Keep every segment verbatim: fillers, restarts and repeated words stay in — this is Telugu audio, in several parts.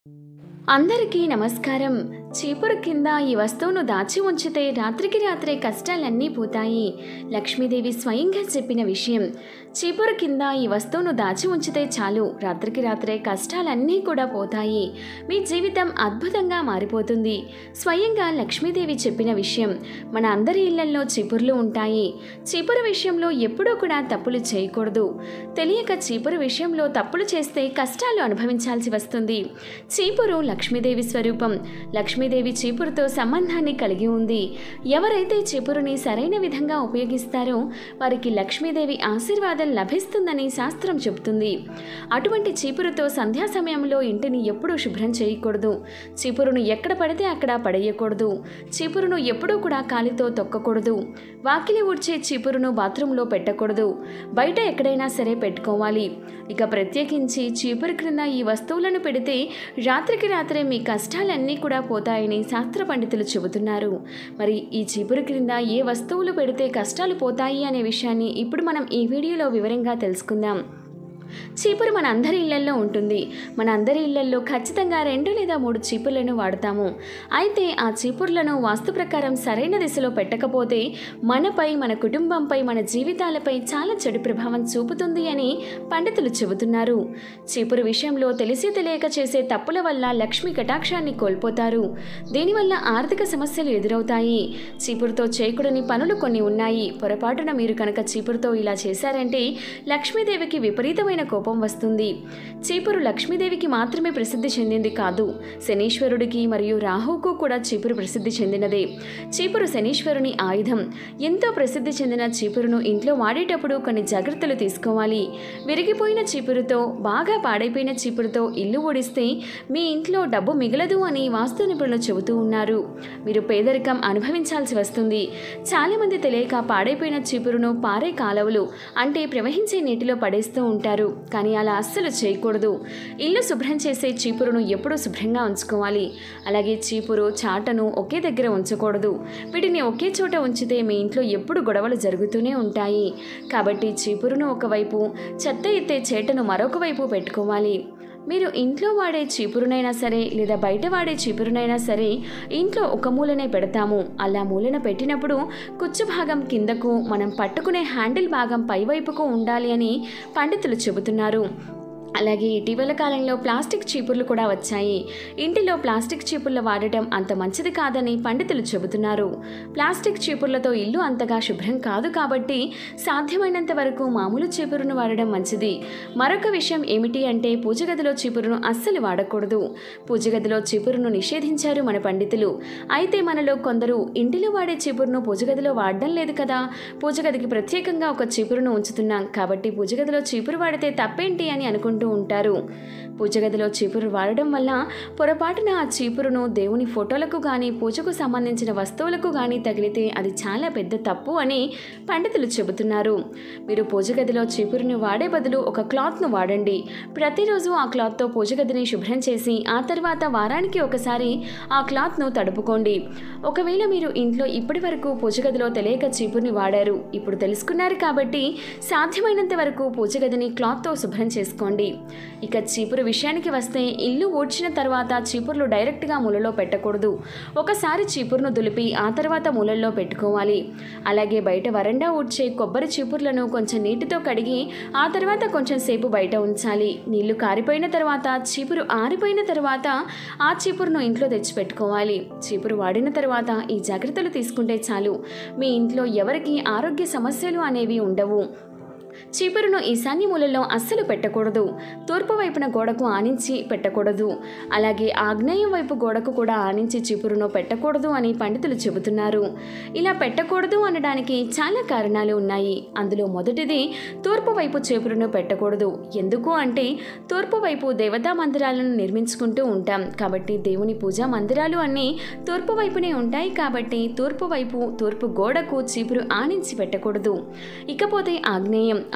అందరికీ నమస్కారం. చీపురు కింద ఈ వస్తువును దాచి ఉంచితే రాత్రికి రాత్రే కష్టాలన్నీ పోతాయి. లక్ష్మీదేవి స్వయంగా చెప్పిన విషయం. చీపురు కింద ఈ వస్తువును దాచి ఉంచితే చాలు, రాత్రికి రాత్రే కష్టాలన్నీ కూడా పోతాయి. మీ జీవితం అద్భుతంగా మారిపోతుంది. స్వయంగా లక్ష్మీదేవి చెప్పిన విషయం. మన అందరి ఇళ్లల్లో చీపుర్లు ఉంటాయి. చీపురు విషయంలో ఎప్పుడూ కూడా తప్పులు చేయకూడదు. తెలియక చీపురు విషయంలో తప్పులు చేస్తే కష్టాలు అనుభవించాల్సి వస్తుంది. చీపురు లక్ష్మీదేవి స్వరూపం. లక్ష్మీదేవి చీపురుతో సంబంధాన్ని కలిగి ఉంది. ఎవరైతే చీపురుని సరైన విధంగా ఉపయోగిస్తారో వారికి లక్ష్మీదేవి ఆశీర్వాదం లభిస్తుందని శాస్త్రం చెబుతుంది. అటువంటి చీపురుతో సంధ్యా సమయంలో ఇంటిని ఎప్పుడూ శుభ్రం చేయకూడదు. చీపురును ఎక్కడ పడితే అక్కడ పడేయకూడదు. చీపురును ఎప్పుడూ కూడా కాలితో తొక్కకూడదు. వాకిలి ఊడ్చే చీపురును బాత్రూంలో పెట్టకూడదు. బయట ఎక్కడైనా సరే పెట్టుకోవాలి. ఇక ప్రత్యేకించి చీపురు క్రింద ఈ వస్తువులను పెడితే రాత్రికి రాత్రే మీ కష్టాలన్నీ కూడా పోతాయని శాస్త్ర పండితులు చెబుతున్నారు. మరి ఈ చీపురు క్రింద ఏ వస్తువులు పెడితే కష్టాలు పోతాయి అనే విషయాన్ని ఇప్పుడు మనం ఈ వీడియోలో వివరంగా తెలుసుకుందాం. చీపురు మన అందరి ఇళ్లల్లో ఉంటుంది. మన అందరి ఇళ్లల్లో ఖచ్చితంగా రెండు లేదా మూడు చీపుర్లను వాడతాము. అయితే ఆ చీపుర్లను వాస్తు ప్రకారం సరైన దిశలో పెట్టకపోతే మనపై, మన కుటుంబంపై, మన జీవితాలపై చాలా చెడు ప్రభావం చూపుతుంది అని పండితులు చెబుతున్నారు. చీపురు విషయంలో తెలిసి తెలియక చేసే తప్పుల వల్ల లక్ష్మీ కటాక్షాన్ని కోల్పోతారు. దీనివల్ల ఆర్థిక సమస్యలు ఎదురవుతాయి. చీపురుతో చేయకూడని పనులు కొన్ని ఉన్నాయి. పొరపాటున మీరు కనుక చీపురుతో ఇలా చేశారంటే లక్ష్మీదేవికి విపరీతమైన కోపం వస్తుంది. చీపురు లక్ష్మీదేవికి మాత్రమే ప్రసిద్ధి చెందింది కాదు, శనీశ్వరుడికి మరియు రాహువుకు కూడా చీపురు ప్రసిద్ధి చెందినదే. చీపురు శనీశ్వరుని ఆయుధం. ఎంతో ప్రసిద్ధి చెందిన చీపురును ఇంట్లో వాడేటప్పుడు కొన్ని జాగ్రత్తలు తీసుకోవాలి. విరిగిపోయిన చీపురుతో, బాగా పాడైపోయిన చీపురుతో ఇల్లు ఊడిస్తే మీ ఇంట్లో డబ్బు మిగలదు అని వాస్తు నిపుణులు చెబుతూ ఉన్నారు. మీరు పేదరికం అనుభవించాల్సి వస్తుంది. చాలామంది తెలియక పాడైపోయిన చీపురును పారే కాలువలు అంటే ప్రవహించే నీటిలో పడేస్తూ ఉంటారు. కానీ అలా అస్సలు చేయకూడదు. ఇల్లు శుభ్రం చేసే చీపురును ఎప్పుడూ శుభ్రంగా ఉంచుకోవాలి. అలాగే చీపురు, చాటను ఒకే దగ్గర ఉంచకూడదు. వీటిని ఒకే చోట ఉంచితే మీ ఇంట్లో ఎప్పుడు గొడవలు జరుగుతూనే ఉంటాయి. కాబట్టి చీపురును ఒకవైపు, చెత్త ఎత్తే చేటను మరొక వైపు పెట్టుకోవాలి. మీరు ఇంట్లో వాడే చీపురునైనా సరే లేదా బయట వాడే చీపురునైనా సరే ఇంట్లో ఒక మూలనే పెడతాము. అలా మూలన పెట్టినప్పుడు కుచ్చు భాగం కిందకు, మనం పట్టుకునే హ్యాండిల్ భాగం పైవైపుకు ఉండాలి అని పండితులు చెబుతున్నారు. అలాగే ఇటీవల కాలంలో ప్లాస్టిక్ చీపుర్లు కూడా వచ్చాయి. ఇంటిలో ప్లాస్టిక్ చీపుర్లు వాడటం అంత మంచిది కాదని పండితులు చెబుతున్నారు. ప్లాస్టిక్ చీపుర్లతో ఇల్లు అంతగా శుభ్రం కాదు కాబట్టి సాధ్యమైనంత వరకు మామూలు చీపురును వాడడం మంచిది. మరొక విషయం ఏమిటి అంటే పూజ గదిలో చీపురును అస్సలు వాడకూడదు. పూజ గదిలో చీపురును నిషేధించారు మన పండితులు. అయితే మనలో కొందరు ఇంటిలో వాడే చీపురును పూజ గదిలో వాడడం లేదు కదా, పూజ గదికి ప్రత్యేకంగా ఒక చీపురును ఉంచుతున్నాం కాబట్టి పూజ గదిలో చీపురు వాడితే తప్పేంటి అని అనుకుంటూ ఉంటారు. పూజ గదిలో చీపురు వాడడం వల్ల పొరపాటున ఆ చీపురును దేవుని ఫోటోలకు కానీ, పూజకు సంబంధించిన వస్తువులకు కానీ తగిలితే అది చాలా పెద్ద తప్పు అని పండితులు చెబుతున్నారు. మీరు పూజ గదిలో చీపురుని వాడే బదులు ఒక క్లాత్ను వాడండి. ప్రతిరోజు ఆ క్లాత్తో పూజ గదిని శుభ్రం చేసి ఆ తర్వాత వారానికి ఒకసారి ఆ క్లాత్ను తడుపుకోండి. ఒకవేళ మీరు ఇంట్లో ఇప్పటి వరకు పూజ గదిలో తెలియక చీపురుని వాడారు, ఇప్పుడు తెలుసుకున్నారు కాబట్టి సాధ్యమైనంత వరకు పూజ గదిని క్లాత్తో శుభ్రం చేసుకోండి. ఇక చీపురు విషయానికి వస్తే ఇల్లు ఊడ్చిన తర్వాత చీపుర్లు డైరెక్ట్గా మూలలో పెట్టకూడదు. ఒకసారి చీపురును దులిపి ఆ తర్వాత మూలల్లో పెట్టుకోవాలి. అలాగే బయట వరండా ఊడ్చే కొబ్బరి చీపుర్లను కొంచెం నీటితో కడిగి ఆ తర్వాత కొంచెం సేపు బయట ఉంచాలి. నీళ్లు కారిపోయిన తర్వాత, చీపురు ఆరిపోయిన తర్వాత ఆ చీపురును ఇంట్లో తెచ్చిపెట్టుకోవాలి. చీపురు వాడిన తర్వాత ఈ జాగ్రత్తలు తీసుకుంటే చాలు, మీ ఇంట్లో ఎవరికి ఆరోగ్య సమస్యలు అనేవి ఉండవు. చీపురును ఈశాన్య మూలలో అస్సలు పెట్టకూడదు. తూర్పు వైపున గోడకు ఆనించి పెట్టకూడదు. అలాగే ఆగ్నేయం వైపు గోడకు కూడా ఆనించి చీపురును పెట్టకూడదు అని పండితులు చెబుతున్నారు. ఇలా పెట్టకూడదు అనడానికి చాలా కారణాలు ఉన్నాయి. అందులో మొదటిది తూర్పు వైపు చీపురును పెట్టకూడదు. ఎందుకు అంటే తూర్పు వైపు దేవతా మందిరాలను నిర్మించుకుంటూ ఉంటాం కాబట్టి దేవుని పూజా మందిరాలు అన్నీ తూర్పు వైపునే ఉంటాయి కాబట్టి తూర్పు వైపు, తూర్పు గోడకు చీపురు ఆనించి పెట్టకూడదు. ఇకపోతే ఆగ్నేయం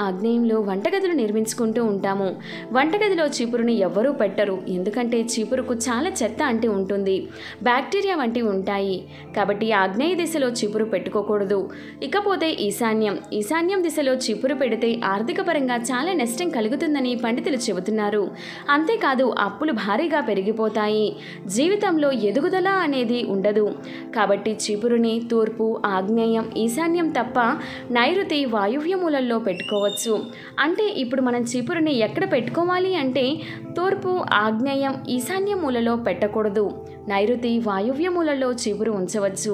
ఆగ్నేయంలో వంటగదులు నిర్మించుకుంటూ ఉంటాము. వంటగదిలో చీపురుని ఎవ్వరూ పెట్టరు, ఎందుకంటే చీపురుకు చాలా చెత్త అంటి ఉంటుంది, బ్యాక్టీరియా వంటివి ఉంటాయి. కాబట్టి ఆగ్నేయ దిశలో చీపురు పెట్టుకోకూడదు. ఇకపోతే ఈశాన్యం ఈశాన్యం దిశలో చీపురు పెడితే ఆర్థిక పరంగా చాలా నష్టం కలుగుతుందని పండితులు చెబుతున్నారు. అంతేకాదు అప్పులు భారీగా పెరిగిపోతాయి, జీవితంలో ఎదుగుదల అనేది ఉండదు. కాబట్టి చీపురుని తూర్పు, ఆగ్నేయం, ఈశాన్యం తప్ప నైరుతి, వాయువ్య మూలల్లో పెట్టుకోవచ్చు. అంటే ఇప్పుడు మనం చీపురుని ఎక్కడ పెట్టుకోవాలి అంటే తూర్పు, ఆగ్నేయం, ఈశాన్య మూలలో పెట్టకూడదు. నైరుతి, వాయువ్య మూలలో చీపురు ఉంచవచ్చు.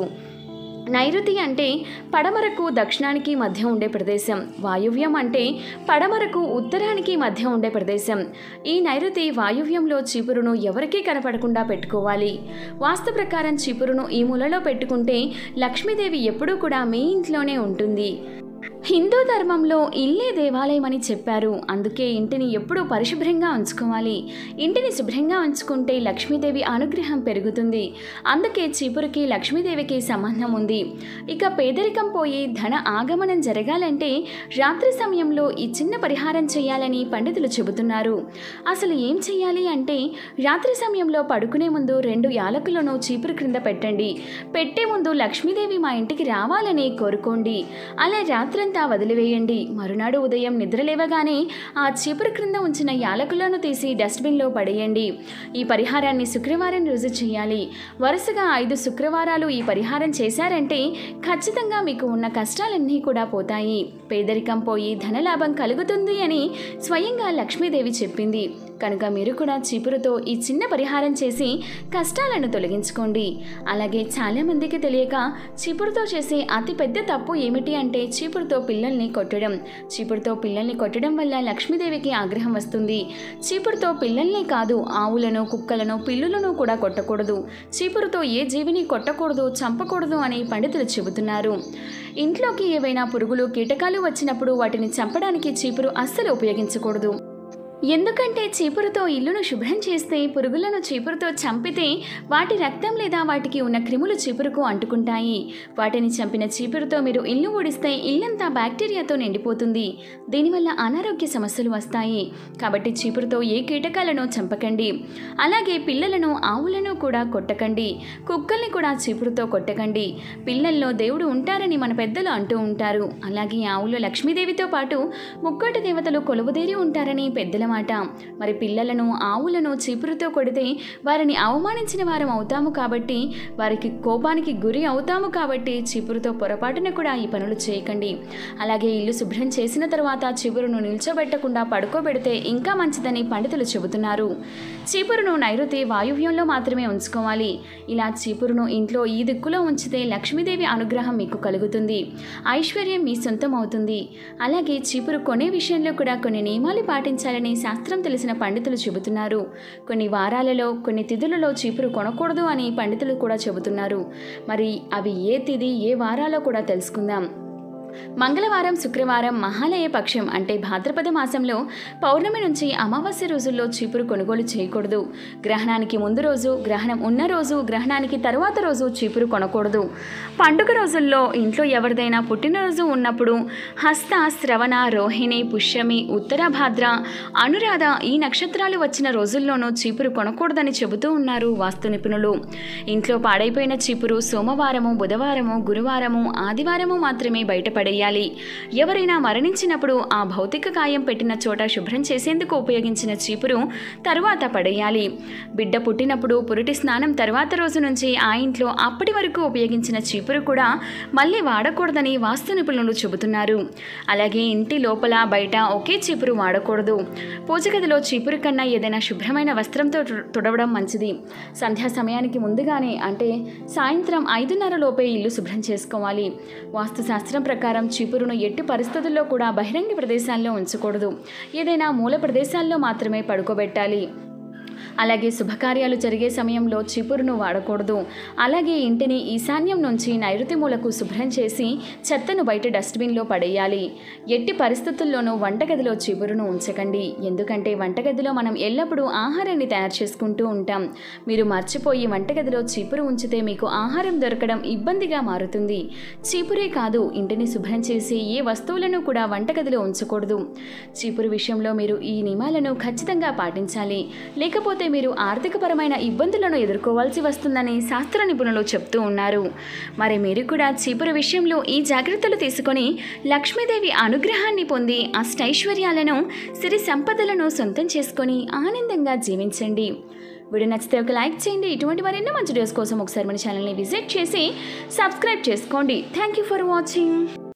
నైరుతి అంటే పడమరకు దక్షిణానికి మధ్య ఉండే ప్రదేశం. వాయువ్యం అంటే పడమరకు ఉత్తరానికి మధ్య ఉండే ప్రదేశం. ఈ నైరుతి, వాయువ్యంలో చీపురును ఎవరికీ కనపడకుండా పెట్టుకోవాలి. వాస్తు ప్రకారం చీపురును ఈ మూలలో పెట్టుకుంటే లక్ష్మీదేవి ఎప్పుడూ కూడా మీ ఇంట్లోనే ఉంటుంది. హిందూ ధర్మంలో ఇల్లే దేవాలయం అని చెప్పారు. అందుకే ఇంటిని ఎప్పుడూ పరిశుభ్రంగా ఉంచుకోవాలి. ఇంటిని శుభ్రంగా ఉంచుకుంటే లక్ష్మీదేవి అనుగ్రహం పెరుగుతుంది. అందుకే చీపురుకి లక్ష్మీదేవికి సంబంధం ఉంది. ఇక పేదరికం పోయి ధన ఆగమనం జరగాలంటే రాత్రి సమయంలో ఈ చిన్న పరిహారం చేయాలని పండితులు చెబుతున్నారు. అసలు ఏం చేయాలి అంటే రాత్రి సమయంలో పడుకునే ముందు రెండు యాలకులను చీపురు క్రింద పెట్టండి. పెట్టే ముందు లక్ష్మీదేవి మా ఇంటికి రావాలని కోరుకోండి. అలా రాత్రంతా వదిలివేయండి. మరునాడు ఉదయం నిద్రలేవగానే ఆ చీపురు క్రింద ఉంచిన యాలకులను తీసి డస్ట్బిన్లో పడేయండి. ఈ పరిహారాన్ని శుక్రవారం రోజు చేయాలి. వరుసగా ఐదు శుక్రవారాలు ఈ పరిహారం చేశారంటే ఖచ్చితంగా మీకు ఉన్న కష్టాలన్నీ కూడా పోతాయి, పేదరికం పోయి ధనలాభం కలుగుతుంది అని స్వయంగా లక్ష్మీదేవి చెప్పింది. కనుక మీరు కూడా చీపురుతో ఈ చిన్న పరిహారం చేసి కష్టాలను తొలగించుకోండి. అలాగే చాలామందికి తెలియక చీపురుతో చేసే అతి పెద్ద తప్పు ఏమిటి అంటే చీపురుతో పిల్లల్ని కొట్టడం. చీపురుతో పిల్లల్ని కొట్టడం వల్ల లక్ష్మీదేవికి ఆగ్రహం వస్తుంది. చీపురుతో పిల్లల్ని కాదు, ఆవులను, కుక్కలను, పిల్లులను కూడా కొట్టకూడదు. చీపురుతో ఏ జీవిని కొట్టకూడదు, చంపకూడదు అని పండితులు చెబుతున్నారు. ఇంట్లోకి ఏవైనా పురుగులు, కీటకాలు వచ్చినప్పుడు వాటిని చంపడానికి చీపురు అస్సలు ఉపయోగించకూడదు. ఎందుకంటే చీపురుతో ఇల్లును శుభ్రం చేస్తే పురుగులను చీపురుతో చంపితే వాటి రక్తం లేదా వాటికి ఉన్న క్రిములు చీపురుకు అంటుకుంటాయి. వాటిని చంపిన చీపురుతో మీరు ఇల్లు ఊడిస్తే ఇల్లంతా బ్యాక్టీరియాతో నిండిపోతుంది. దీనివల్ల అనారోగ్య సమస్యలు వస్తాయి. కాబట్టి చీపురుతో ఏ కీటకాలను చంపకండి. అలాగే పిల్లలను, ఆవులను కూడా కొట్టకండి. కుక్కల్ని కూడా చీపురుతో కొట్టకండి. పిల్లల్లో దేవుడు ఉంటారని మన పెద్దలు అంటూ ఉంటారు. అలాగే ఆవులు లక్ష్మీదేవితో పాటు ముక్కోటి దేవతలు కొలువుదేరి ఉంటారని పెద్దల మాట. మరి పిల్లలను, ఆవులను చీపురుతో కొడితే వారిని అవమానించిన వారం అవుతాము. కాబట్టి వారికి కోపానికి గురి అవుతాము. కాబట్టి చీపురుతో పొరపాటున కూడా ఈ పనులు చేయకండి. అలాగే ఇల్లు శుభ్రం చేసిన తర్వాత చీపురును నిల్చోబెట్టకుండా పడుకోబెడితే ఇంకా మంచిదని పండితులు చెబుతున్నారు. చీపురును నైరుతి, వాయువ్యంలో మాత్రమే ఉంచుకోవాలి. ఇలా చీపురును ఇంట్లో ఈ దిక్కులో ఉంచితే లక్ష్మీదేవి అనుగ్రహం మీకు కలుగుతుంది, ఐశ్వర్యం మీ సొంతం అవుతుంది. అలాగే చీపురు కొనే విషయంలో కూడా కొన్ని నియమాలు పాటించాలని శాస్త్రం తెలిసిన పండితులు చెబుతున్నారు. కొన్ని వారాలలో, కొన్ని తిథులలో చీపురు కొనకూడదు అని పండితులు కూడా చెబుతున్నారు. మరి అవి ఏ తిథి, ఏ వారాలో కూడా తెలుసుకుందాం. మంగళవారం, శుక్రవారం, మహాలయ పక్షం అంటే భాద్రపద మాసంలో పౌర్ణమి నుంచి అమావాస్య రోజుల్లో చీపురు కొనుగోలు చేయకూడదు. గ్రహణానికి ముందు రోజు, గ్రహణం ఉన్న రోజు, గ్రహణానికి తరువాత రోజు చీపురు కొనకూడదు. పండుగ రోజుల్లో ఇంట్లో ఎవరిదైనా పుట్టినరోజు ఉన్నప్పుడు హస్త, శ్రవణ, రోహిణి, పుష్యమి, ఉత్తరాభాద్ర, అనురాధ ఈ నక్షత్రాలు వచ్చిన రోజుల్లోనూ చీపురు కొనకూడదని చెబుతూ ఉన్నారు వాస్తు నిపుణులు. ఇంట్లో పాడైపోయిన చీపురు సోమవారము, బుధవారము, గురువారము, ఆదివారము మాత్రమే బయటపడేయాలి. ఎవరైనా మరణించినప్పుడు ఆ భౌతిక కాయం పెట్టిన చోట శుభ్రం చేసేందుకు ఉపయోగించిన చీపురు తరువాత పడేయాలి. బిడ్డ పుట్టినప్పుడు పురిటి స్నానం తర్వాత రోజు నుంచి ఆ ఇంట్లో అప్పటి వరకు ఉపయోగించిన చీపురు కూడా మళ్ళీ వాడకూడదని వాస్తు నిపుణులు చెబుతున్నారు. అలాగే ఇంటి లోపల, బయట ఒకే చీపురు వాడకూడదు. పూజ గదిలో చీపురు కన్నా ఏదైనా శుభ్రమైన వస్త్రంతో తుడవడం మంచిది. సంధ్యా సమయానికి ముందుగానే అంటే సాయంత్రం ఐదున్నర లోపే ఇల్లు శుభ్రం చేసుకోవాలి. వాస్తుశాస్త్రం ప్రకారం చీపురును ఎట్టి పరిస్థితుల్లో కూడా బహిరంగ ప్రదేశాల్లో ఉంచకూడదు. ఏదైనా మూల ప్రదేశాల్లో మాత్రమే పడుకోబెట్టాలి. అలాగే శుభకార్యాలు జరిగే సమయంలో చీపురును వాడకూడదు. అలాగే ఇంటిని ఈశాన్యం నుంచి నైరుతి మూలకు శుభ్రం చేసి చెత్తను బయట డస్ట్బిన్లో పడేయాలి. ఎట్టి పరిస్థితుల్లోనూ వంటగదిలో చీపురును ఉంచకండి. ఎందుకంటే వంటగదిలో మనం ఎల్లప్పుడూ ఆహారాన్ని తయారు చేసుకుంటూ ఉంటాం. మీరు మర్చిపోయి వంటగదిలో చీపురు ఉంచితే మీకు ఆహారం దొరకడం ఇబ్బందిగా మారుతుంది. చీపురే కాదు, ఇంటిని శుభ్రం చేసి ఏ వస్తువులను కూడా వంటగదిలో ఉంచకూడదు. చీపురు విషయంలో మీరు ఈ నియమాలను ఖచ్చితంగా పాటించాలి. లేకపోతే మీరు ఆర్థికపరమైన ఇబ్బందులను ఎదుర్కోవాల్సి వస్తుందని శాస్త్ర నిపుణులు చెప్తూ ఉన్నారు. మరి మీరు కూడా చీపురు విషయంలో ఈ జాగ్రత్తలు తీసుకొని లక్ష్మీదేవి అనుగ్రహాన్ని పొంది అష్టైశ్వర్యాలను, సిరి సంపదలను సొంతం చేసుకొని ఆనందంగా జీవించండి. వీడియో నచ్చితే ఒక లైక్ చేయండి. ఇటువంటి మరెన్నో మంచి వీడియోస్ కోసం ఒకసారి మన ఛానల్ని విజిట్ చేసి సబ్స్క్రైబ్ చేసుకోండి. Thank you for watching.